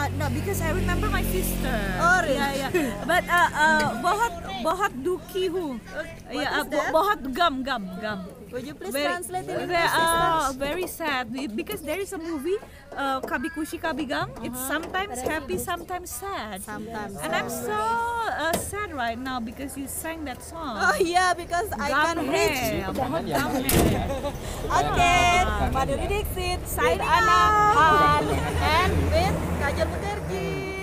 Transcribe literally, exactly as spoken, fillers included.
no, because I remember my sister. Oh, really? Yeah, yeah. But uh, uh, बहुत बहुत दुखी हूँ. Yeah, uh, that? बहुत gum gum gum. Would you please Very, translate in very, English? uh, very sad because there is a movie, uh, Kabhi Khushi Kabhi Gum. It's sometimes happy, sometimes sad. Sometimes. And I'm so uh, sad right now because you sang that song. Oh yeah, because I Gum can reach. hai, बहुत gum hai. Okay, Maduri Dixit, signing Signing out. out. Han and with Kajol Mukerji.